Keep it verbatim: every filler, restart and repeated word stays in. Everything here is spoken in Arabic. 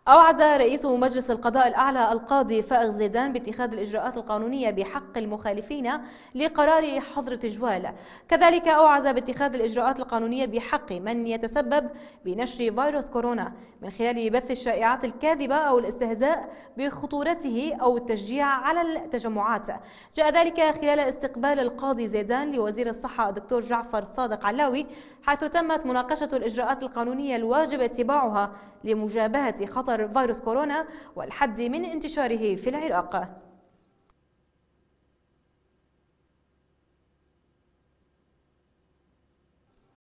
أوعز رئيس مجلس القضاء الأعلى القاضي فائق زيدان باتخاذ الإجراءات القانونية بحق المخالفين لقرار حظر تجوال. كذلك أوعز باتخاذ الإجراءات القانونية بحق من يتسبب بنشر فيروس كورونا من خلال بث الشائعات الكاذبة أو الاستهزاء بخطورته أو التشجيع على التجمعات. جاء ذلك خلال استقبال القاضي زيدان لوزير الصحة الدكتور جعفر صادق علاوي، حيث تمت مناقشة الإجراءات القانونية الواجب اتباعها لمجابهة خطر فيروس كورونا والحد من انتشاره في العراق.